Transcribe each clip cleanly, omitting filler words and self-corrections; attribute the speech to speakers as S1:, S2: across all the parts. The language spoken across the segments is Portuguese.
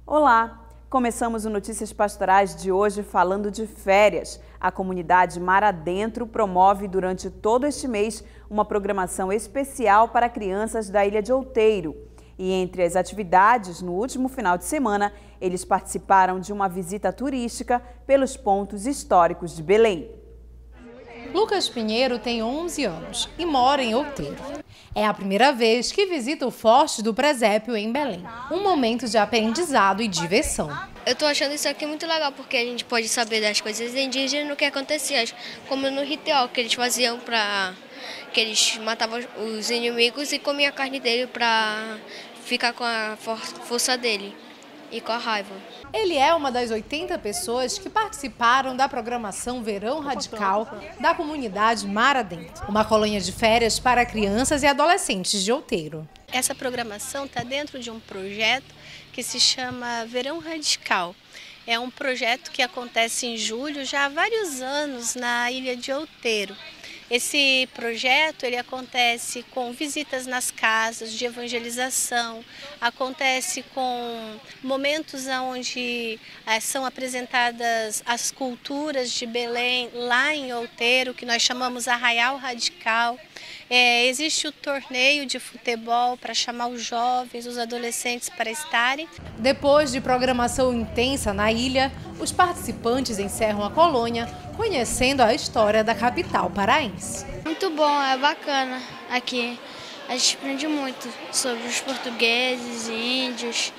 S1: Olá! Começamos o Notícias Pastorais de hoje falando de férias. A comunidade Mar Adentro promove durante todo este mês uma programação especial para crianças da Ilha de Outeiro. E entre as atividades, no último final de semana, eles participaram de uma visita turística pelos pontos históricos de Belém.
S2: Lucas Pinheiro tem 11 anos e mora em Outeiro. É a primeira vez que visita o Forte do Presépio em Belém. Um momento de aprendizado e diversão.
S3: Eu tô achando isso aqui muito legal, porque a gente pode saber das coisas indígenas no que acontecia, como no ritual que eles faziam que eles matavam os inimigos e comiam a carne dele para ficar com a força dele e com a raiva.
S2: Ele é uma das 80 pessoas que participaram da programação Verão Radical da comunidade Mar Adentro, uma colônia de férias para crianças e adolescentes de Outeiro.
S4: Essa programação está dentro de um projeto que se chama Verão Radical. É um projeto que acontece em julho já há vários anos na Ilha de Outeiro. Esse projeto ele acontece com visitas nas casas de evangelização, acontece com momentos onde são apresentadas as culturas de Belém lá em Outeiro, que nós chamamos Arraial Radical. Existe o torneio de futebol para chamar os jovens, os adolescentes para estarem.
S2: Depois de programação intensa na ilha, os participantes encerram a colônia conhecendo a história da capital paraense.
S3: Muito bom, é bacana aqui. A gente aprende muito sobre os portugueses e índios.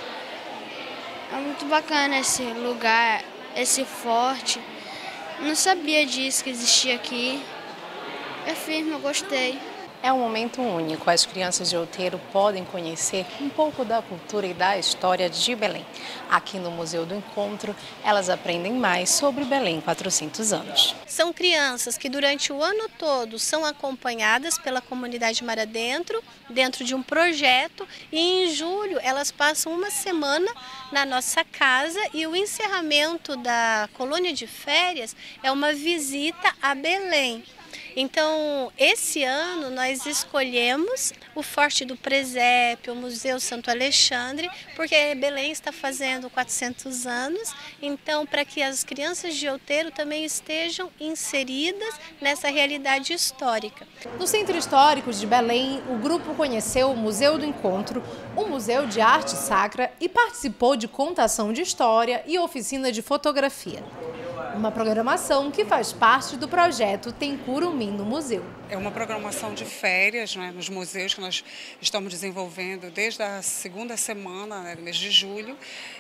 S3: É muito bacana esse lugar, esse forte. Não sabia disso que existia aqui. É firme, eu gostei.
S2: É um momento único. As crianças de Outeiro podem conhecer um pouco da cultura e da história de Belém. Aqui no Museu do Encontro, elas aprendem mais sobre Belém 400 anos.
S4: São crianças que durante o ano todo são acompanhadas pela comunidade Mar Adentro, dentro de um projeto, e em julho elas passam uma semana na nossa casa e o encerramento da colônia de férias é uma visita a Belém. Então, esse ano nós escolhemos o Forte do Presépio, o Museu Santo Alexandre, porque Belém está fazendo 400 anos, então para que as crianças de Outeiro também estejam inseridas nessa realidade histórica.
S2: No Centro Histórico de Belém, o grupo conheceu o Museu do Encontro, um museu de arte sacra, e participou de contação de história e oficina de fotografia. Uma programação que faz parte do projeto Tem Curumim no Museu.
S5: É uma programação de férias, né, nos museus que nós estamos desenvolvendo desde a segunda semana, do mês de julho,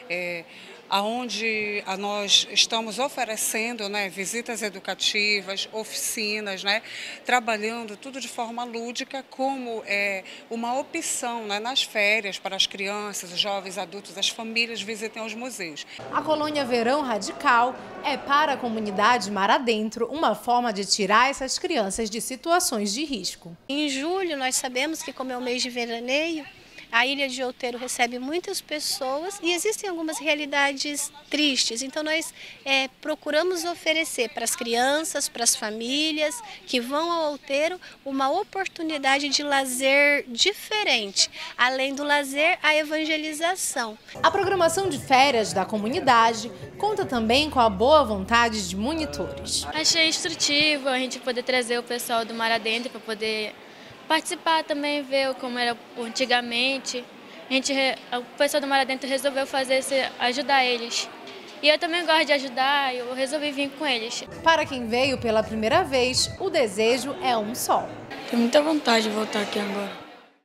S5: onde nós estamos oferecendo, né, visitas educativas, oficinas, né, trabalhando tudo de forma lúdica como uma opção, né, nas férias para as crianças, os jovens, adultos, as famílias visitem os museus.
S2: A colônia Verão Radical é para a comunidade Mar Adentro uma forma de tirar essas crianças de situações de risco.
S4: Em julho nós sabemos que, como é o mês de veraneio, a Ilha de Outeiro recebe muitas pessoas e existem algumas realidades tristes. Então nós procuramos oferecer para as crianças, para as famílias que vão ao Outeiro uma oportunidade de lazer diferente. Além do lazer, a evangelização.
S2: A programação de férias da comunidade conta também com a boa vontade de monitores.
S6: Achei instrutivo a gente poder trazer o pessoal do Mar Adentro para poder participar também, ver como era antigamente. O pessoal do Mar Adentro resolveu ajudar eles. E eu também gosto de ajudar, eu resolvi vir com eles.
S2: Para quem veio pela primeira vez, o desejo é um só.
S6: Tenho muita vontade de voltar aqui agora.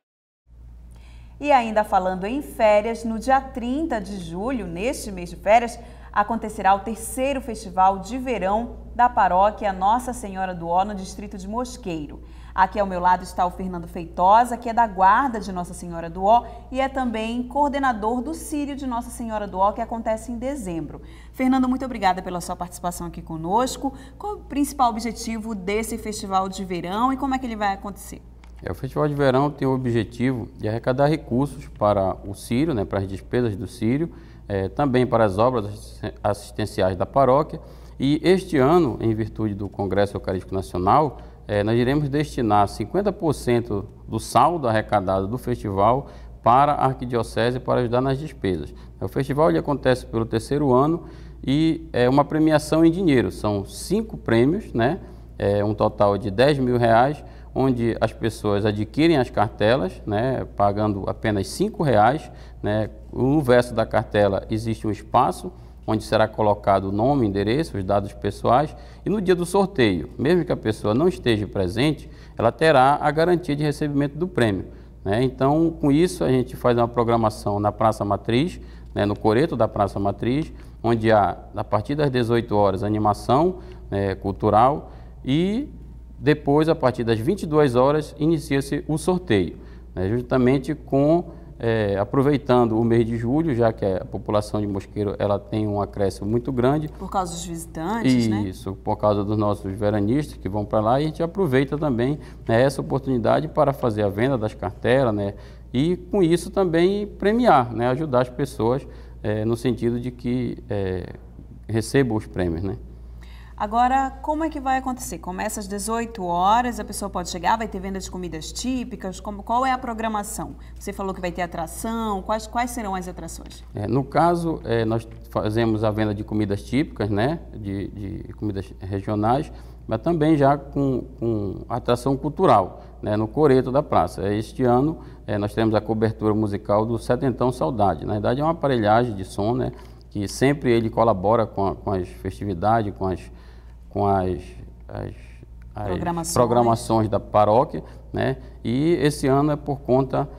S1: E ainda falando em férias, no dia 30 de julho, neste mês de férias, acontecerá o terceiro Festival de Verão da Paróquia Nossa Senhora do Ó, no distrito de Mosqueiro. Aqui ao meu lado está o Fernando Feitosa, que é da Guarda de Nossa Senhora do Ó e é também coordenador do Círio de Nossa Senhora do Ó, que acontece em dezembro. Fernando, muito obrigada pela sua participação aqui conosco. Qual é o principal objetivo desse Festival de Verão e como é que ele vai acontecer?
S7: O Festival de Verão tem o objetivo de arrecadar recursos para o Círio, né, para as despesas do Círio, também para as obras assistenciais da paróquia. E este ano, em virtude do Congresso Eucarístico Nacional, nós iremos destinar 50% do saldo arrecadado do festival para a Arquidiocese para ajudar nas despesas. O festival ele acontece pelo 3º ano e é uma premiação em dinheiro. São 5 prêmios, né? Um total de R$10 mil, onde as pessoas adquirem as cartelas, né? Pagando apenas R$5, né? No verso da cartela existe um espaço onde será colocado o nome, endereço, os dados pessoais, e no dia do sorteio, mesmo que a pessoa não esteja presente, ela terá a garantia de recebimento do prêmio, né? Então, com isso, a gente faz uma programação na Praça Matriz, né, no coreto da Praça Matriz, onde há, a partir das 18 horas, animação cultural e depois, a partir das 22 horas, inicia-se o sorteio, né, justamente aproveitando o mês de julho, já que a população de Mosqueiro ela tem um acréscimo muito grande.
S1: Por causa dos visitantes, né?
S7: Isso, por causa dos nossos veranistas que vão para lá, e a gente aproveita também, né, essa oportunidade para fazer a venda das cartelas, né, e com isso também premiar, né, ajudar as pessoas no sentido de que recebam os prêmios, né.
S1: Agora, como é que vai acontecer? Começa às 18 horas, a pessoa pode chegar, vai ter venda de comidas típicas, qual é a programação? Você falou que vai ter atração, quais serão as atrações?
S7: No caso, nós fazemos a venda de comidas típicas, né, de comidas regionais, mas também já com atração cultural, né, no coreto da praça. Este ano, nós temos a cobertura musical do Setentão Saudade. Na verdade, é uma aparelhagem de som, né, que sempre ele colabora com as festividades, com as programações da paróquia, né? E esse ano é por conta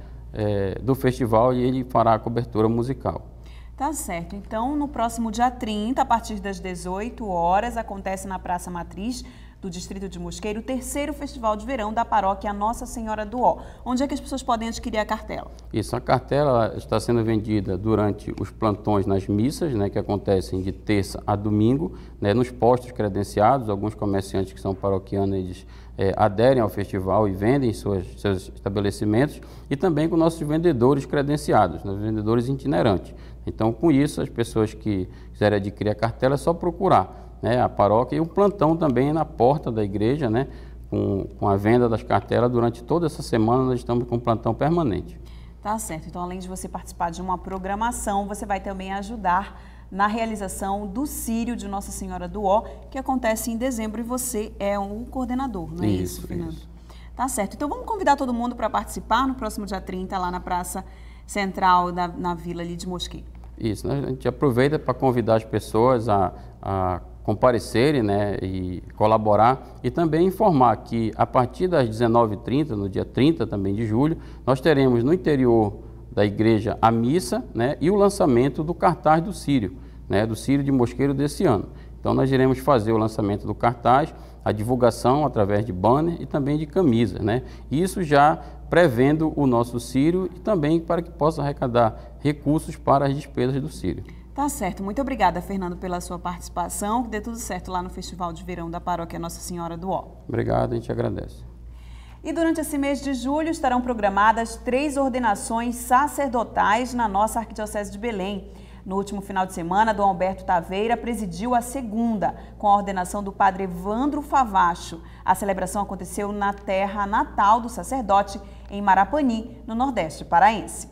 S7: do festival e ele fará a cobertura musical.
S1: Tá certo. Então, no próximo dia 30, a partir das 18 horas, acontece na Praça Matriz do Distrito de Mosqueiro o 3º Festival de Verão da Paróquia Nossa Senhora do Ó. Onde é que as pessoas podem adquirir a cartela?
S7: Isso, a cartela está sendo vendida durante os plantões nas missas, né, que acontecem de terça a domingo, né, nos postos credenciados. Alguns comerciantes que são paroquianos, eles aderem ao festival e vendem seus estabelecimentos, e também com nossos vendedores credenciados, né, vendedores itinerantes. Então, com isso, as pessoas que quiserem adquirir a cartela é só procurar, né, a paróquia, e um plantão também na porta da igreja, né, com a venda das cartelas. Durante toda essa semana nós estamos com um plantão permanente.
S1: Tá certo. Então, além de você participar de uma programação, você vai também ajudar na realização do Círio de Nossa Senhora do Ó, que acontece em dezembro, e você é um coordenador, não é isso, Fernando? Isso. Tá certo. Então, vamos convidar todo mundo para participar no próximo dia 30, lá na Praça Central, na Vila ali de Mosqueiro. Isso,
S7: né? A gente aproveita para convidar as pessoas a comparecerem, né, e colaborar, e também informar que a partir das 19h30, no dia 30 também de julho, nós teremos no interior da igreja a missa, né, e o lançamento do cartaz do Círio, né, do Círio de Mosqueiro desse ano. Então nós iremos fazer o lançamento do cartaz, a divulgação através de banner e também de camisas, né, isso já prevendo o nosso Círio e também para que possa arrecadar recursos para as despesas do Círio.
S1: Tá certo. Muito obrigada, Fernando, pela sua participação. Que dê tudo certo lá no Festival de Verão da Paróquia Nossa Senhora do Ó.
S7: Obrigado, a gente agradece.
S1: E durante esse mês de julho estarão programadas 3 ordenações sacerdotais na nossa Arquidiocese de Belém. No último final de semana, Dom Alberto Taveira presidiu a segunda, com a ordenação do padre Evandro Favacho. A celebração aconteceu na terra natal do sacerdote, em Marapani, no Nordeste paraense.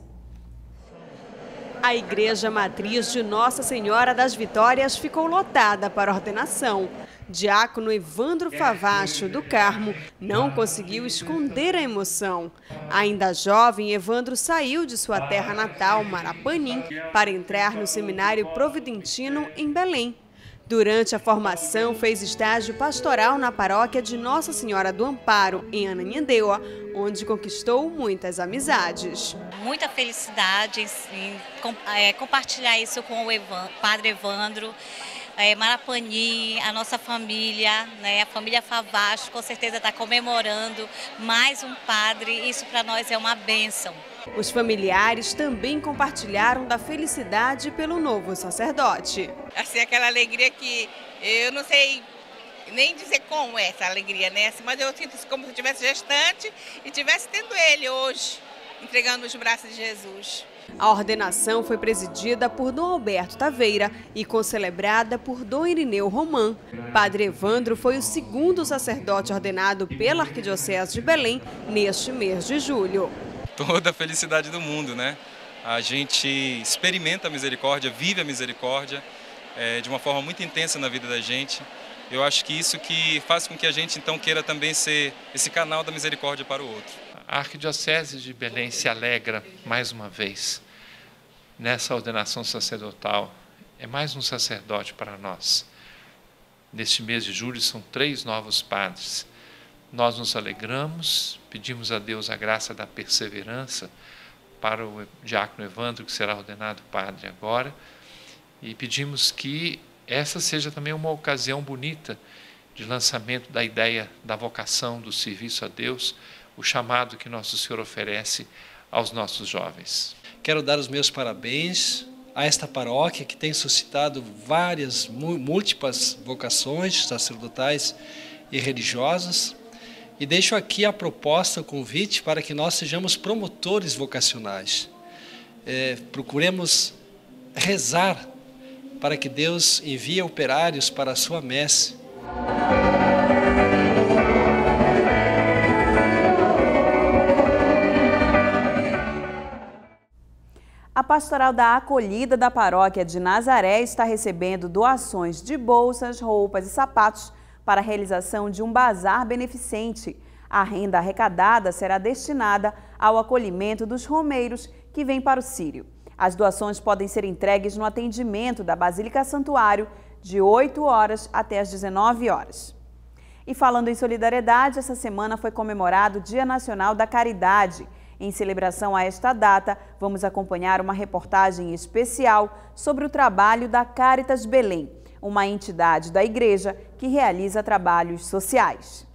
S8: A Igreja Matriz de Nossa Senhora das Vitórias ficou lotada para a ordenação. Diácono Evandro Favacho, do Carmo, não conseguiu esconder a emoção. Ainda jovem, Evandro saiu de sua terra natal, Marapani, para entrar no Seminário Providentino, em Belém. Durante a formação, fez estágio pastoral na paróquia de Nossa Senhora do Amparo, em Ananindeua, onde conquistou muitas amizades.
S9: Muita felicidade em compartilhar isso com o Padre Evandro, Marapani, a nossa família, né, a família Favacho, com certeza está comemorando mais um padre. Isso para nós é uma bênção.
S8: Os familiares também compartilharam da felicidade pelo novo sacerdote.
S10: Assim, aquela alegria que eu não sei nem dizer como é essa alegria, né? Mas eu sinto como se eu tivesse gestante e estivesse tendo ele hoje, entregando nos braços de Jesus.
S8: A ordenação foi presidida por Dom Alberto Taveira e concelebrada por Dom Irineu Romã. Padre Evandro foi o segundo sacerdote ordenado pela Arquidiocese de Belém neste mês de julho.
S11: toda a felicidade do mundo, né? A gente experimenta a misericórdia, vive a misericórdia de uma forma muito intensa na vida da gente. Eu acho que isso que faz com que a gente então queira também ser esse canal da misericórdia para o outro.
S12: A Arquidiocese de Belém se alegra mais uma vez nessa ordenação sacerdotal. É mais um sacerdote para nós. Neste mês de julho são 3 novos padres. Nós nos alegramos, pedimos a Deus a graça da perseverança para o diácono Evandro, que será ordenado padre agora, e pedimos que essa seja também uma ocasião bonita de lançamento da ideia da vocação, do serviço a Deus, o chamado que Nosso Senhor oferece aos nossos jovens.
S13: Quero dar os meus parabéns a esta paróquia que tem suscitado múltiplas vocações sacerdotais e religiosas, e deixo aqui a proposta, o convite para que nós sejamos promotores vocacionais. Procuremos rezar para que Deus envie operários para a sua messe.
S1: A Pastoral da Acolhida da Paróquia de Nazaré está recebendo doações de bolsas, roupas e sapatos para a realização de um bazar beneficente. A renda arrecadada será destinada ao acolhimento dos romeiros que vêm para o Círio. As doações podem ser entregues no atendimento da Basílica Santuário de 8 horas até as 19 horas. E falando em solidariedade, essa semana foi comemorado o Dia Nacional da Caridade. Em celebração a esta data, vamos acompanhar uma reportagem especial sobre o trabalho da Caritas Belém, uma entidade da igreja que realiza trabalhos sociais.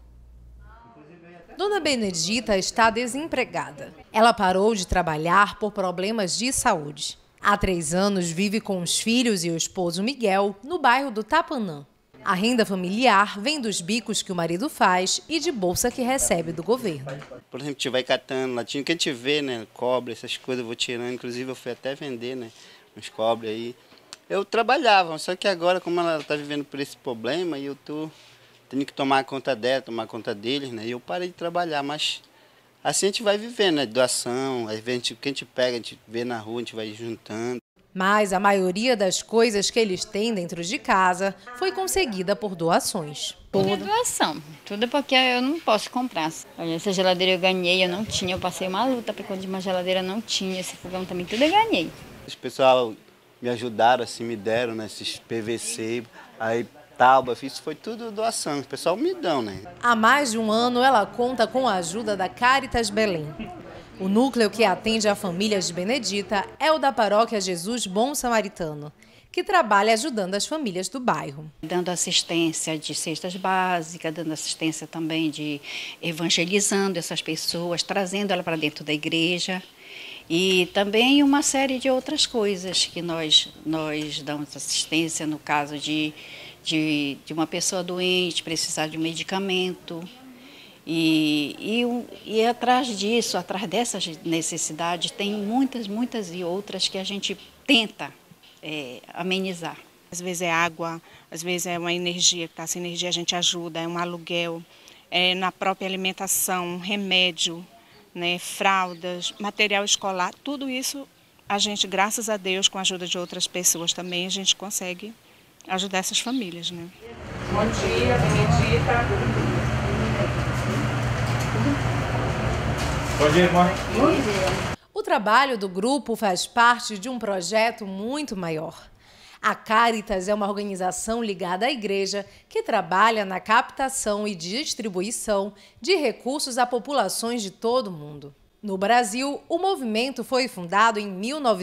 S2: Dona Benedita está desempregada. Ela parou de trabalhar por problemas de saúde. Há 3 anos vive com os filhos e o esposo Miguel no bairro do Tapanã. A renda familiar vem dos bicos que o marido faz e de bolsa que recebe do governo.
S14: Por exemplo, a gente vai catando latinha, que a gente vê, né, cobre, essas coisas eu vou tirando. Inclusive eu fui até vender, né, uns cobre aí. Eu trabalhava, só que agora, como ela está vivendo por esse problema, e eu tô tendo que tomar conta dela, tomar conta deles, né, e eu parei de trabalhar, mas assim a gente vai vivendo, né, doação, às vezes o que a gente pega, a gente vê na rua, a gente vai juntando.
S2: Mas a maioria das coisas que eles têm dentro de casa foi conseguida por doações.
S15: Tudo é doação, tudo porque eu não posso comprar. Olha, essa geladeira eu ganhei, eu não tinha, eu passei uma luta para quando uma geladeira não tinha, esse fogão também, tudo eu ganhei.
S14: Os pessoal me ajudaram, assim, me deram, né, esses PVC, aí tábua, isso foi tudo doação, o pessoal me dão, né.
S2: Há mais de um ano ela conta com a ajuda da Caritas Belém. O núcleo que atende a famílias de Benedita é o da Paróquia Jesus Bom Samaritano, que trabalha ajudando as famílias do bairro.
S15: Dando assistência de cestas básicas, dando assistência também de evangelizando essas pessoas, trazendo ela para dentro da igreja. E também uma série de outras coisas que nós damos assistência no caso de uma pessoa doente, precisar de um medicamento. E atrás disso, atrás dessas necessidades, tem muitas e outras que a gente tenta amenizar.
S16: Às vezes é água, às vezes é uma energia, que está sem energia a gente ajuda, é um aluguel, na própria alimentação, um remédio, né, fraldas, material escolar, tudo isso a gente, graças a Deus, com a ajuda de outras pessoas também, a gente consegue ajudar essas famílias, né?
S17: Bom dia, Benedita. Bom dia, irmã.
S2: Bom dia. O trabalho do grupo faz parte de um projeto muito maior. A Caritas é uma organização ligada à igreja que trabalha na captação e distribuição de recursos a populações de todo o mundo. No Brasil, o movimento foi fundado em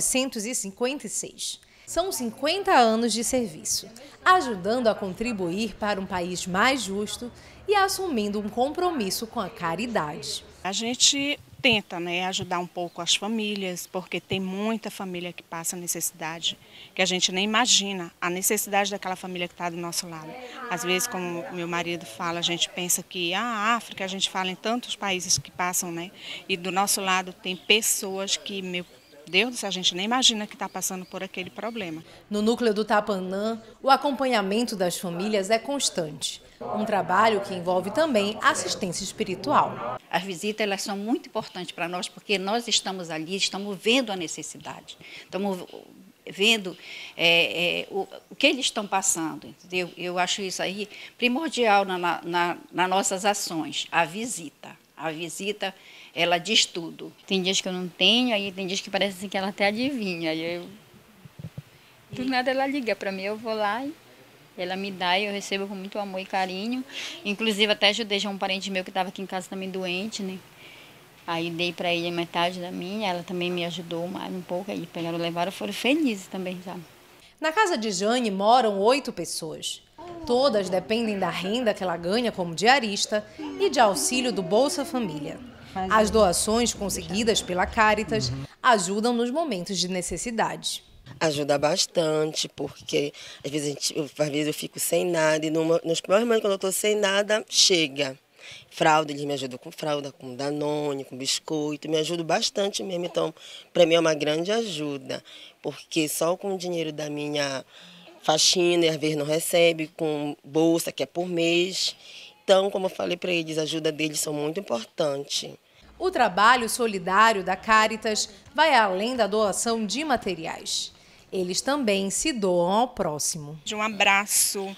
S2: 1956. São 50 anos de serviço, ajudando a contribuir para um país mais justo e assumindo um compromisso com a caridade.
S16: A gente tenta, né, ajudar um pouco as famílias, porque tem muita família que passa necessidade, que a gente nem imagina a necessidade daquela família que está do nosso lado. Às vezes, como meu marido fala, a gente pensa que a África, a gente fala em tantos países que passam, né, e do nosso lado tem pessoas que, Deus do céu, a gente nem imagina que está passando por aquele problema.
S2: No núcleo do Tapanã, o acompanhamento das famílias é constante. Um trabalho que envolve também assistência espiritual.
S15: As visitas, elas são muito importantes para nós, porque nós estamos ali, estamos vendo a necessidade, estamos vendo o que eles estão passando, entendeu? Eu acho isso aí primordial nas nossas ações, a visita. A visita, ela diz tudo.
S18: Tem dias que eu não tenho, aí tem dias que parece assim que ela até adivinha. Do nada ela liga para mim, eu vou lá e ela me dá e eu recebo com muito amor e carinho. Inclusive até ajudei já um parente meu que estava aqui em casa também doente, né? Aí dei para ele metade da minha, ela também me ajudou mais um pouco, aí pegaram, levaram, foram felizes também, sabe?
S2: Na casa de Jane moram 8 pessoas. Todas dependem da renda que ela ganha como diarista e de auxílio do Bolsa Família. As doações conseguidas pela Caritas ajudam nos momentos de necessidade.
S19: Ajuda bastante, porque às vezes eu fico sem nada e nos primeiros momentos quando eu estou sem nada, chega. Fralda, eles me ajudam com fralda, com Danone, com biscoito, me ajudam bastante mesmo. Então, para mim é uma grande ajuda, porque só com o dinheiro da minha faxina, e às vezes não recebe, com bolsa, que é por mês. Então, como eu falei para eles, a ajuda deles são muito importante.
S2: O trabalho solidário da Caritas vai além da doação de materiais. Eles também se doam ao próximo.
S16: De um abraço,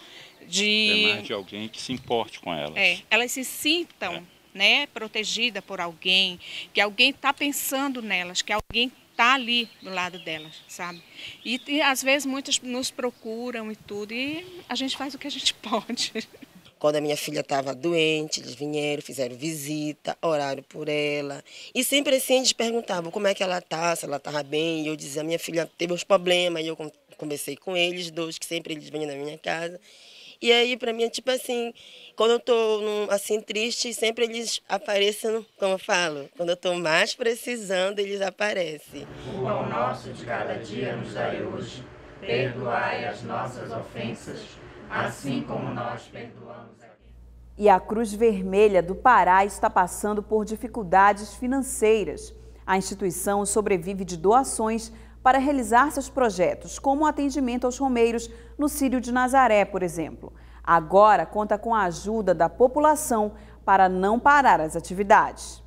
S20: de alguém que se importe com elas.
S16: Elas se sintam protegidas por alguém, que alguém está pensando nelas, que alguém está ali do lado delas, sabe? E às vezes muitas nos procuram e tudo, e a gente faz o que a gente pode.
S19: Quando a minha filha estava doente, eles vieram, fizeram visita, oraram por ela. E sempre assim eles perguntavam como é que ela está, se ela estava bem. E eu dizia, minha filha teve uns problemas, e eu conversei com eles dois, que sempre eles vinham na minha casa. E aí, para mim, é tipo assim, quando eu estou assim triste, sempre eles aparecem, como eu falo, quando eu estou mais precisando, eles aparecem.
S17: O pão nosso de cada dia nos dai hoje, perdoai as nossas ofensas, assim como nós perdoamos.
S1: E a Cruz Vermelha do Pará está passando por dificuldades financeiras. A instituição sobrevive de doações para realizar seus projetos, como o atendimento aos romeiros no Círio de Nazaré, por exemplo. Agora conta com a ajuda da população para não parar as atividades.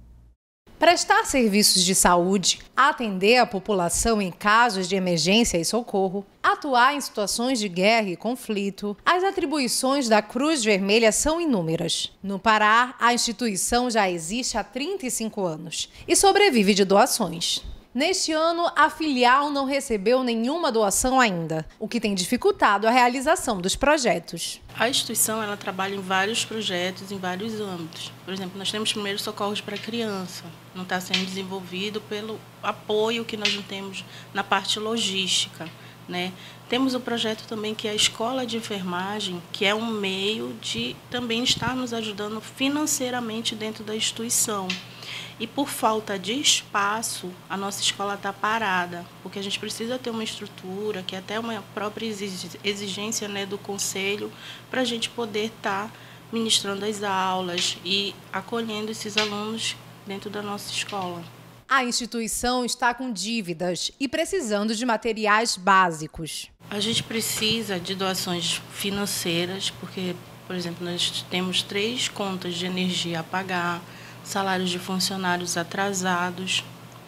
S2: Prestar serviços de saúde, atender a população em casos de emergência e socorro, atuar em situações de guerra e conflito, as atribuições da Cruz Vermelha são inúmeras. No Pará, a instituição já existe há 35 anos e sobrevive de doações. Neste ano, a filial não recebeu nenhuma doação ainda, o que tem dificultado a realização dos projetos.
S21: A instituição ela trabalha em vários projetos, em vários âmbitos. Por exemplo, nós temos primeiros socorros para criança. Não está sendo desenvolvido pelo apoio que nós não temos na parte logística, né? Temos o projeto também que é a Escola de Enfermagem, que é um meio de também estar nos ajudando financeiramente dentro da instituição. E por falta de espaço, a nossa escola está parada, porque a gente precisa ter uma estrutura, que é até uma própria exigência, né, do conselho, para a gente poder estar ministrando as aulas e acolhendo esses alunos dentro da nossa escola.
S2: A instituição está com dívidas e precisando de materiais básicos.
S21: A gente precisa de doações financeiras, porque, por exemplo, nós temos 3 contas de energia a pagar, salários de funcionários atrasados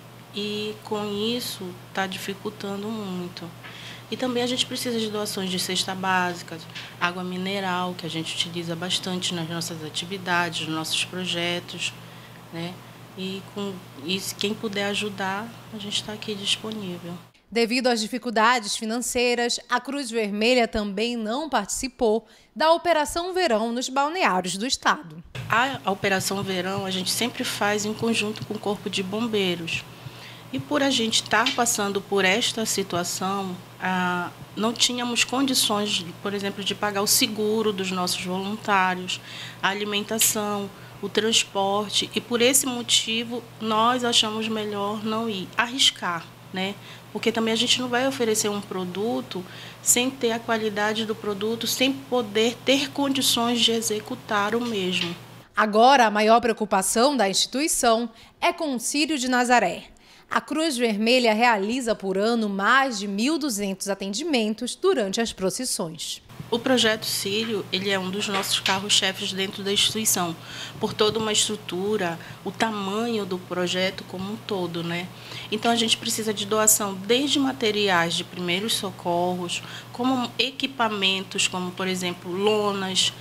S21: e com isso está dificultando muito. E também a gente precisa de doações de cesta básica, água mineral, que a gente utiliza bastante nas nossas atividades, nos nossos projetos, né? E quem puder ajudar, a gente está aqui disponível.
S2: Devido às dificuldades financeiras, a Cruz Vermelha também não participou da Operação Verão nos balneários do estado.
S21: A Operação Verão a gente sempre faz em conjunto com o Corpo de Bombeiros. E por a gente estar passando por esta situação, não tínhamos condições, por exemplo, de pagar o seguro dos nossos voluntários, a alimentação, o transporte. E por esse motivo, nós achamos melhor não ir arriscar, né? Porque também a gente não vai oferecer um produto sem ter a qualidade do produto, sem poder ter condições de executar o mesmo.
S2: Agora, a maior preocupação da instituição é com o Círio de Nazaré. A Cruz Vermelha realiza por ano mais de 1.200 atendimentos durante as procissões.
S21: O Projeto Sírio, ele é um dos nossos carros-chefes dentro da instituição, por toda uma estrutura, o tamanho do projeto como um todo, né? Então a gente precisa de doação desde materiais de primeiros socorros, como equipamentos, como por exemplo lonas,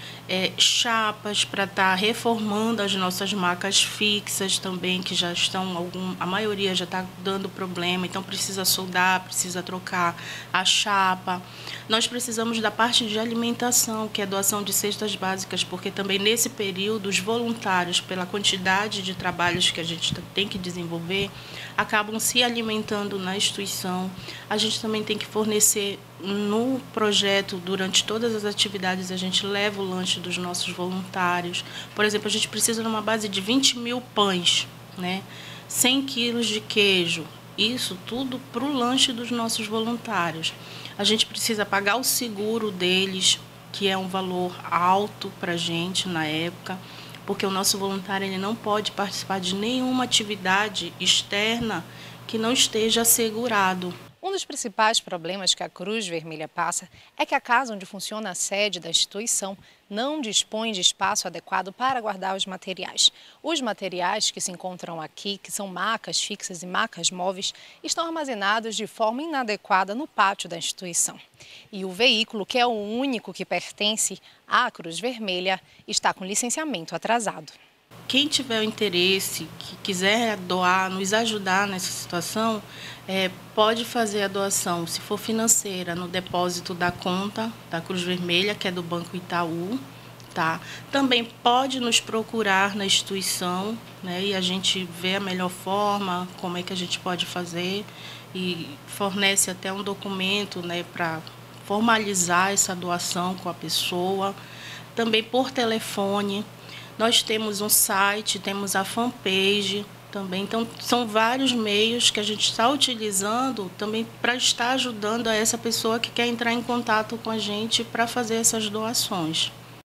S21: chapas para estar reformando as nossas macas fixas também, que já estão, a maioria já está dando problema, então precisa soldar, precisa trocar a chapa. Nós precisamos da parte de alimentação, que é a doação de cestas básicas, porque também nesse período os voluntários, pela quantidade de trabalhos que a gente tem que desenvolver, acabam se alimentando na instituição. A gente também tem que fornecer no projeto, durante todas as atividades, a gente leva o lanche dos nossos voluntários. Por exemplo, a gente precisa de uma base de 20 mil pães, né? 100 quilos de queijo, isso tudo para o lanche dos nossos voluntários. A gente precisa pagar o seguro deles, que é um valor alto para a gente na época, porque o nosso voluntário ele não pode participar de nenhuma atividade externa que não esteja assegurado.
S2: Um dos principais problemas que a Cruz Vermelha passa é que a casa onde funciona a sede da instituição não dispõe de espaço adequado para guardar os materiais. Os materiais que se encontram aqui, que são macas fixas e macas móveis, estão armazenados de forma inadequada no pátio da instituição. E o veículo, que é o único que pertence à Cruz Vermelha, está com licenciamento atrasado.
S21: Quem tiver o interesse, que quiser doar, nos ajudar nessa situação, pode fazer a doação, se for financeira, no depósito da conta da Cruz Vermelha, que é do Banco Itaú. Tá? Também pode nos procurar na instituição, né, e a gente vê a melhor forma, como é que a gente pode fazer, e fornece até um documento, né, para formalizar essa doação com a pessoa. Também por telefone. Nós temos um site, temos a fanpage também. Então, são vários meios que a gente está utilizando também para estar ajudando a essa pessoa que quer entrar em contato com a gente para fazer essas doações.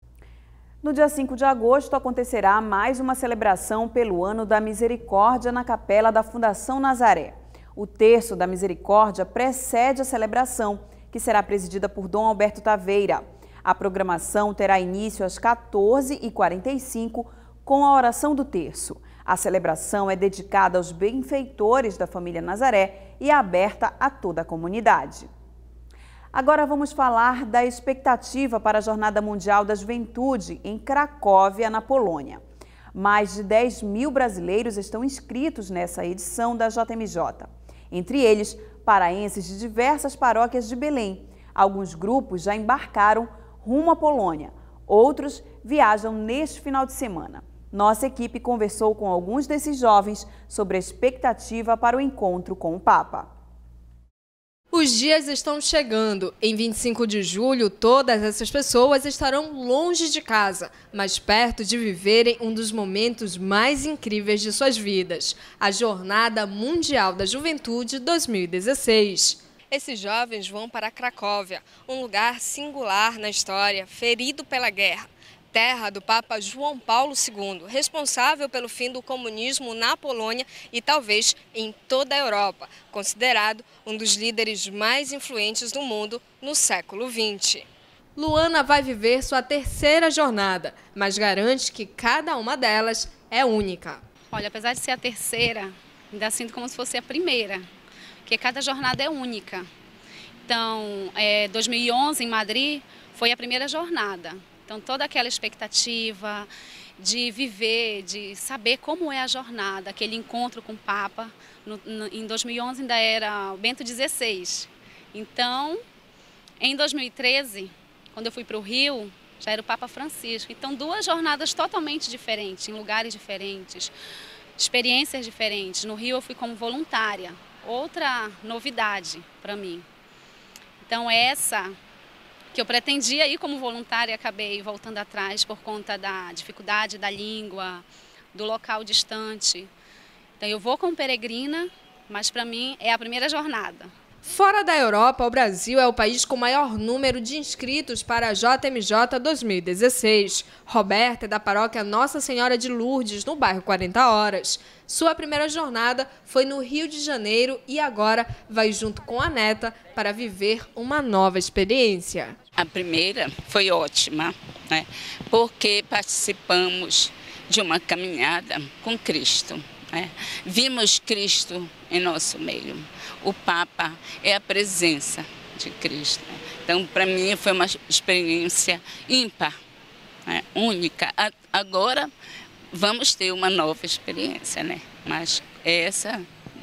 S1: No dia 5 de agosto acontecerá mais uma celebração pelo Ano da Misericórdia na Capela da Fundação Nazaré. O Terço da Misericórdia precede a celebração, que será presidida por Dom Alberto Taveira. A programação terá início às 14h45 com a oração do terço. A celebração é dedicada aos benfeitores da família Nazaré e é aberta a toda a comunidade. Agora vamos falar da expectativa para a Jornada Mundial da Juventude em Cracóvia, na Polônia. Mais de 10 mil brasileiros estão inscritos nessa edição da JMJ. Entre eles, paraenses de diversas paróquias de Belém. Alguns grupos já embarcaram rumo à Polônia. Outros viajam neste final de semana. Nossa equipe conversou com alguns desses jovens sobre a expectativa para o encontro com o Papa.
S3: Os dias estão chegando. Em 25 de julho, todas essas pessoas estarão longe de casa, mas perto de viverem um dos momentos mais incríveis de suas vidas, a Jornada Mundial da Juventude 2016. Esses jovens vão para Cracóvia, um lugar singular na história, ferido pela guerra. Terra do Papa João Paulo II, responsável pelo fim do comunismo na Polônia e talvez em toda a Europa, considerado um dos líderes mais influentes do mundo no século XX. Luana vai viver sua terceira jornada, mas garante que cada uma delas é única.
S22: Olha, apesar de ser a terceira, ainda sinto como se fosse a primeira, porque cada jornada é única. Então, 2011 em Madrid foi a primeira jornada. Então, toda aquela expectativa de viver, de saber como é a jornada, aquele encontro com o Papa, em 2011 ainda era o Bento XVI. Então, em 2013, quando eu fui para o Rio, já era o Papa Francisco. Então, duas jornadas totalmente diferentes, em lugares diferentes, experiências diferentes. No Rio eu fui como voluntária, outra novidade para mim. Então, essa que eu pretendia ir como voluntária, acabei voltando atrás por conta da dificuldade da língua, do local distante. Então eu vou como peregrina, mas para mim é a primeira jornada.
S3: Fora da Europa, o Brasil é o país com maior número de inscritos para a JMJ 2016. Roberta é da paróquia Nossa Senhora de Lourdes, no bairro 40 Horas. Sua primeira jornada foi no Rio de Janeiro e agora vai junto com a neta para viver uma nova experiência.
S4: A primeira foi ótima, né? Porque participamos de uma caminhada com Cristo. Vimos Cristo em nosso meio. O Papa é a presença de Cristo. Então, para mim, foi uma experiência ímpar, única. Agora, vamos ter uma nova experiência, né? Mas essa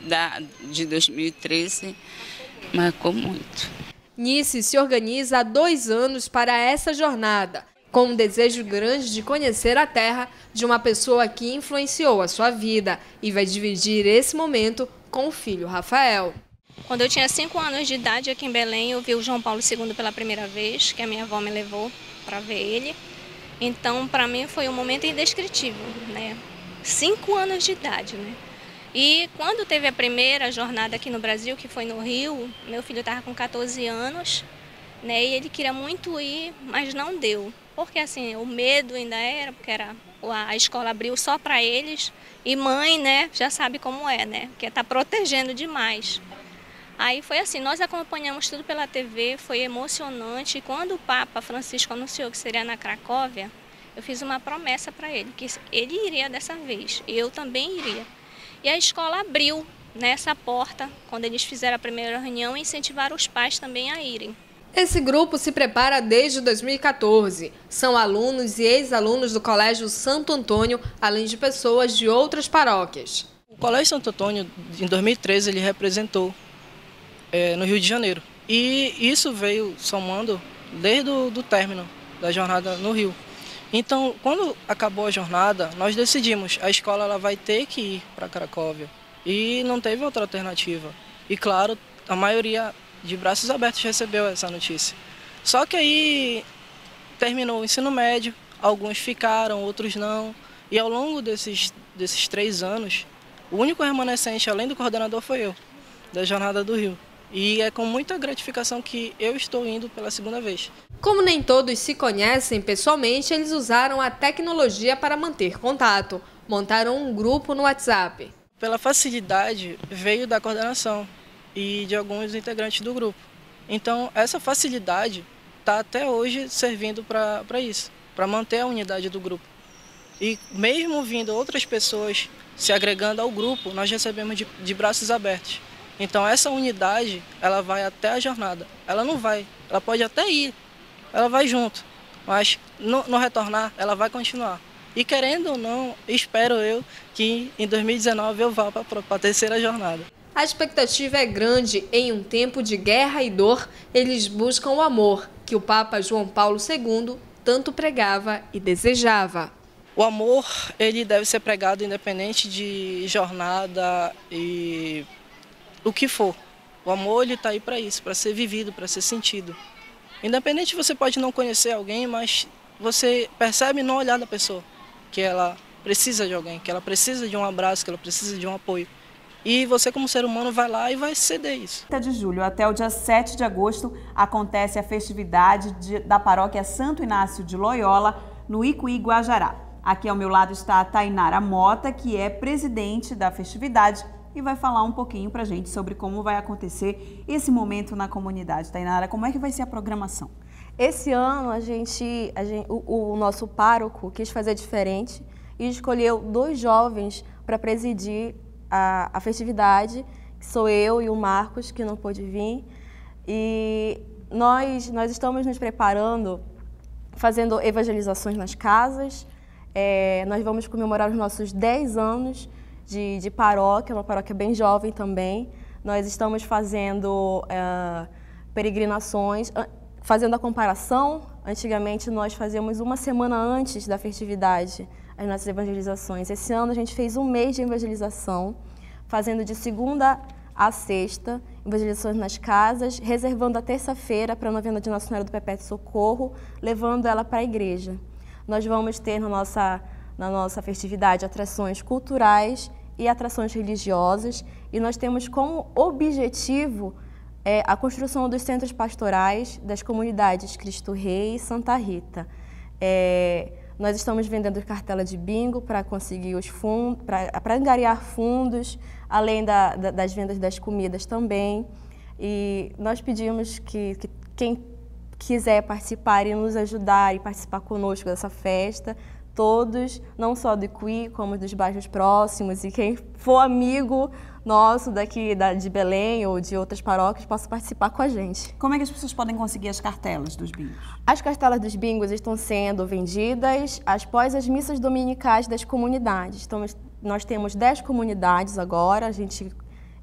S4: de 2013 marcou muito.
S3: Nice se organiza há 2 anos para essa jornada, com um desejo grande de conhecer a terra de uma pessoa que influenciou a sua vida e vai dividir esse momento com o filho Rafael.
S5: Quando eu tinha 5 anos de idade, aqui em Belém, eu vi o João Paulo II pela primeira vez, que a minha avó me levou para ver ele. Então, para mim, foi um momento indescritível, né? 5 anos de idade, né? E quando teve a primeira jornada aqui no Brasil, que foi no Rio, meu filho estava com 14 anos, né? E ele queria muito ir, mas não deu. Porque assim, o medo ainda era, porque a escola abriu só para eles. E mãe, né, já sabe como é, né? Porque está protegendo demais. Aí foi assim, nós acompanhamos tudo pela TV, foi emocionante. E quando o Papa Francisco anunciou que seria na Cracóvia, eu fiz uma promessa para ele, que ele iria dessa vez, e eu também iria. E a escola abriu nessa porta, quando eles fizeram a primeira reunião, e incentivaram os pais também a irem.
S3: Esse grupo se prepara desde 2014. São alunos e ex-alunos do Colégio Santo Antônio, além de pessoas de outras paróquias.
S23: O Colégio Santo Antônio, em 2013, ele representou no Rio de Janeiro. E isso veio somando desde o término da jornada no Rio. Então, quando acabou a jornada, nós decidimos, a escola ela vai ter que ir para Cracóvia. E não teve outra alternativa. E claro, a maioria de braços abertos recebeu essa notícia. Só que aí terminou o ensino médio, alguns ficaram, outros não. E ao longo desses 3 anos, o único remanescente, além do coordenador, foi eu, da Jornada do Rio. E é com muita gratificação que eu estou indo pela 2ª vez.
S3: Como nem todos se conhecem pessoalmente, eles usaram a tecnologia para manter contato. Montaram um grupo no WhatsApp.
S23: Pela facilidade, veio da coordenação e de alguns integrantes do grupo. Então, essa facilidade está até hoje servindo para isso, para manter a unidade do grupo. E mesmo vindo outras pessoas se agregando ao grupo, nós recebemos de braços abertos. Então, essa unidade, ela vai até a jornada. Ela não vai, ela pode até ir, ela vai junto, mas no retornar, ela vai continuar. E querendo ou não, espero eu que em 2019 eu vá para a 3ª jornada.
S3: A expectativa é grande. Em um tempo de guerra e dor, eles buscam o amor, que o Papa João Paulo II tanto pregava e desejava.
S23: O amor, ele deve ser pregado independente de jornada e o que for. O amor, ele está aí para isso, para ser vivido, para ser sentido. Independente, você pode não conhecer alguém, mas você percebe no olhar da pessoa que ela precisa de alguém, que ela precisa de um abraço, que ela precisa de um apoio. E você, como ser humano, vai lá e vai ceder isso.
S1: De julho até o dia 7 de agosto acontece a festividade da paróquia Santo Inácio de Loyola, no Icuí, Guajará. Aqui ao meu lado está a Tainara Mota, que é presidente da festividade, e vai falar um pouquinho pra gente sobre como vai acontecer esse momento na comunidade. Tainara, como é que vai ser a programação?
S24: Esse ano o nosso pároco quis fazer diferente e escolheu 2 jovens para presidir a festividade, que sou eu e o Marcos, que não pôde vir. E nós estamos nos preparando, fazendo evangelizações nas casas. Nós vamos comemorar os nossos 10 anos de paróquia, uma paróquia bem jovem também. Nós estamos fazendo peregrinações, fazendo a comparação. Antigamente nós fazíamos uma semana antes da festividade as nossas evangelizações. Esse ano a gente fez 1 mês de evangelização, fazendo de segunda a sexta, evangelizações nas casas, reservando a terça-feira para a novena de Nossa Senhora do Perpétuo Socorro, levando ela para a igreja. Nós vamos ter na nossa festividade atrações culturais e atrações religiosas, e nós temos como objetivo é a construção dos centros pastorais das comunidades Cristo Rei e Santa Rita. Nós estamos vendendo cartela de bingo para conseguir os fundos, para angariar fundos, além das vendas das comidas também. E nós pedimos que quem quiser participar e nos ajudar e participar conosco dessa festa, todos, não só do Icuí, como dos bairros próximos, e quem for amigo nosso daqui de Belém ou de outras paróquias, possa participar com a gente.
S1: Como é que as pessoas podem conseguir as cartelas dos bingos?
S24: As cartelas dos bingos estão sendo vendidas após as missas dominicais das comunidades. Então, nós temos 10 comunidades agora, a gente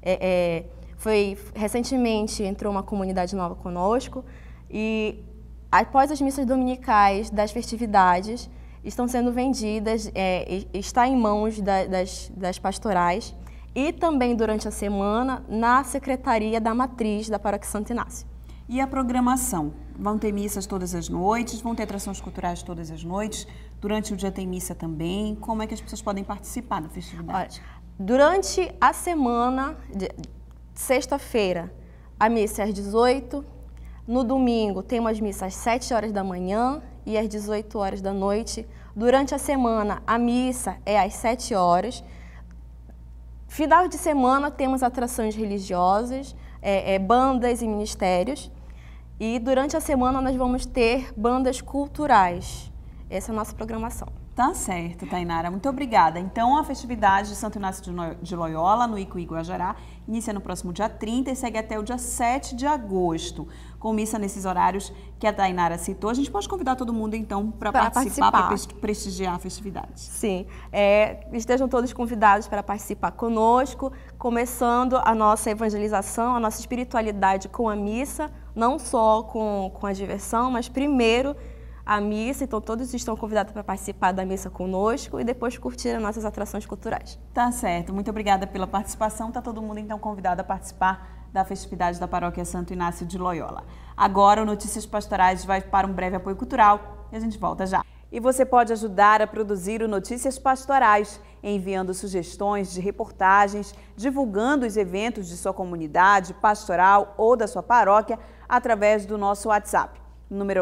S24: recentemente entrou uma comunidade nova conosco, e após as missas dominicais das festividades, estão sendo vendidas, está em mãos das pastorais e também durante a semana na Secretaria da Matriz da Paróquia Santo Inácio.
S1: E a programação? Vão ter missas todas as noites, vão ter atrações culturais todas as noites, durante o dia tem missa também. Como é que as pessoas podem participar da festividade?
S24: Olha, durante a semana, sexta-feira, a missa é às 18h, no domingo tem umas missas às 7 horas da manhã e às 18 horas da noite. Durante a semana, a missa é às 7 horas. Final de semana, temos atrações religiosas, bandas e ministérios. E durante a semana, nós vamos ter bandas culturais. Essa é a nossa programação.
S1: Tá certo, Tainara. Muito obrigada. Então, a festividade de Santo Inácio de Loyola, no Icuí, Guajará, inicia no próximo dia 30 e segue até o dia 7 de agosto, com missa nesses horários que a Tainara citou. A gente pode convidar todo mundo, então, para participar, para prestigiar a festividade.
S24: Sim. Estejam todos convidados para participar conosco, começando a nossa evangelização, a nossa espiritualidade com a missa, não só com a diversão, mas primeiro a missa. Então todos estão convidados para participar da missa conosco e depois curtir as nossas atrações culturais.
S1: Tá certo, muito obrigada pela participação. Tá todo mundo então convidado a participar da festividade da Paróquia Santo Inácio de Loyola. Agora o Notícias Pastorais vai para um breve apoio cultural e a gente volta já. E você pode ajudar a produzir o Notícias Pastorais, enviando sugestões de reportagens, divulgando os eventos de sua comunidade pastoral ou da sua paróquia através do nosso WhatsApp. Número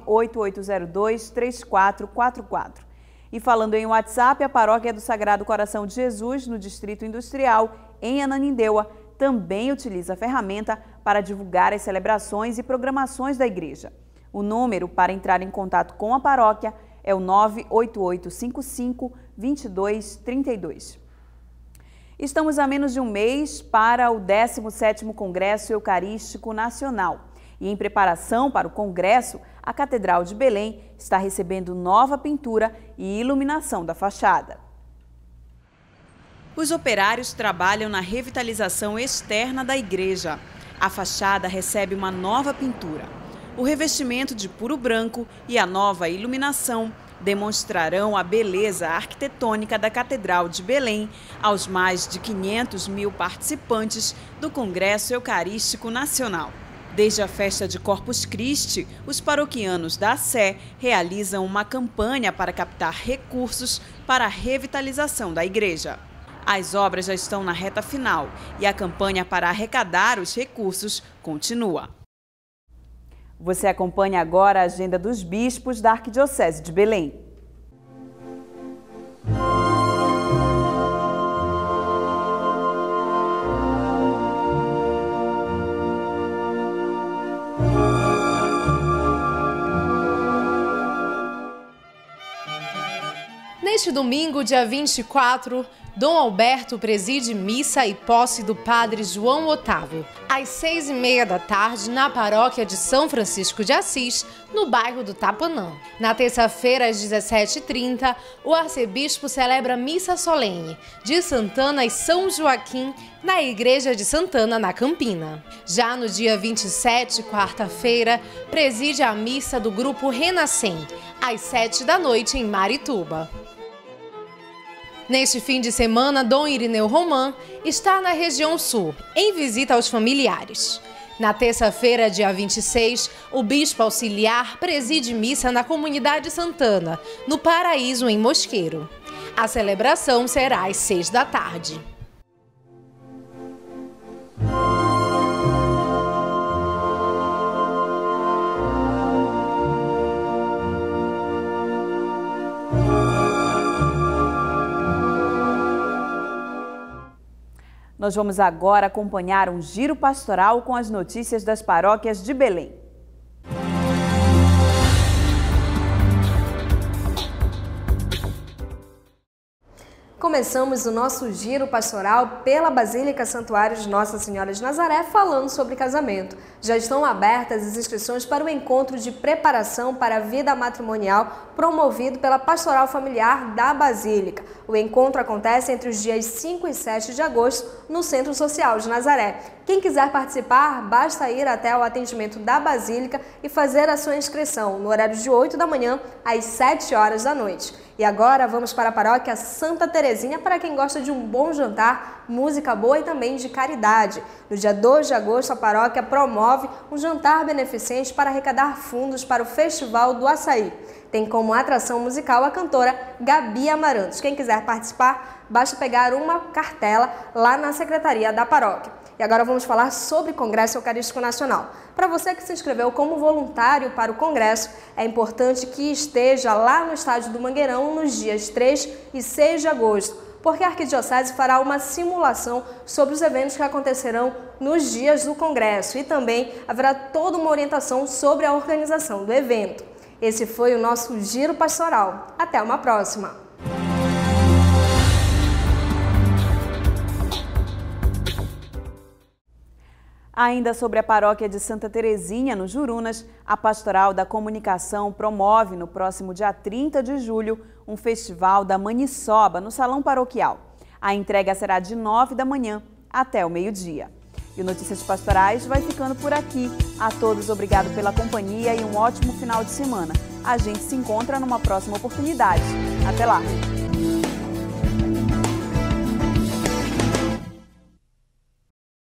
S1: 98802-3444. E falando em WhatsApp, a Paróquia do Sagrado Coração de Jesus, no Distrito Industrial, em Ananindeua, também utiliza a ferramenta para divulgar as celebrações e programações da igreja. O número para entrar em contato com a paróquia é o 98855-2232. Estamos a menos de um mês para o 17º Congresso Eucarístico Nacional. E em preparação para o Congresso, a Catedral de Belém está recebendo nova pintura e iluminação da fachada. Os operários trabalham na revitalização externa da igreja. A fachada recebe uma nova pintura. O revestimento de puro branco e a nova iluminação demonstrarão a beleza arquitetônica da Catedral de Belém aos mais de 500 mil participantes do Congresso Eucarístico Nacional. Desde a festa de Corpus Christi, os paroquianos da Sé realizam uma campanha para captar recursos para a revitalização da igreja. As obras já estão na reta final e a campanha para arrecadar os recursos continua. Você acompanha agora a agenda dos bispos da Arquidiocese de Belém.
S2: Neste domingo, dia 24, Dom Alberto preside missa e posse do padre João Otávio, às 6h30 da tarde, na paróquia de São Francisco de Assis, no bairro do Tapanã. Na terça-feira, às 17h30, o arcebispo celebra missa solene de Santana e São Joaquim, na igreja de Santana, na Campina. Já no dia 27, quarta-feira, preside a missa do grupo Renascem, às 7 da noite, em Marituba. Neste fim de semana, Dom Irineu Román está na região sul, em visita aos familiares. Na terça-feira, dia 26, o bispo auxiliar preside missa na comunidade Santana, no Paraíso, em Mosqueiro. A celebração será às 6 da tarde.
S1: Nós vamos agora acompanhar um giro pastoral com as notícias das paróquias de Belém.
S2: Começamos o nosso giro pastoral pela Basílica Santuário de Nossa Senhora de Nazaré, falando sobre casamento. Já estão abertas as inscrições para o encontro de preparação para a vida matrimonial promovido pela Pastoral Familiar da Basílica. O encontro acontece entre os dias 5 e 7 de agosto no Centro Social de Nazaré. Quem quiser participar, basta ir até o atendimento da Basílica e fazer a sua inscrição no horário de 8 da manhã às 7 horas da noite. E agora vamos para a paróquia Santa Terezinha para quem gosta de um bom jantar, música boa e também de caridade. No dia 2 de agosto, a paróquia promove um jantar beneficente para arrecadar fundos para o Festival do Açaí. Tem como atração musical a cantora Gabi Amarantos. Quem quiser participar, basta pegar uma cartela lá na secretaria da paróquia. E agora vamos falar sobre o Congresso Eucarístico Nacional. Para você que se inscreveu como voluntário para o Congresso, é importante que esteja lá no estádio do Mangueirão nos dias 3 e 6 de agosto, porque a Arquidiocese fará uma simulação sobre os eventos que acontecerão nos dias do Congresso e também haverá toda uma orientação sobre a organização do evento. Esse foi o nosso Giro Pastoral. Até uma próxima!
S1: Ainda sobre a paróquia de Santa Terezinha, no Jurunas, a Pastoral da Comunicação promove no próximo dia 30 de julho um festival da maniçoba no Salão Paroquial. A entrega será de 9 da manhã até o meio-dia. E o Notícias Pastorais vai ficando por aqui. A todos, obrigado pela companhia e um ótimo final de semana. A gente se encontra numa próxima oportunidade. Até lá!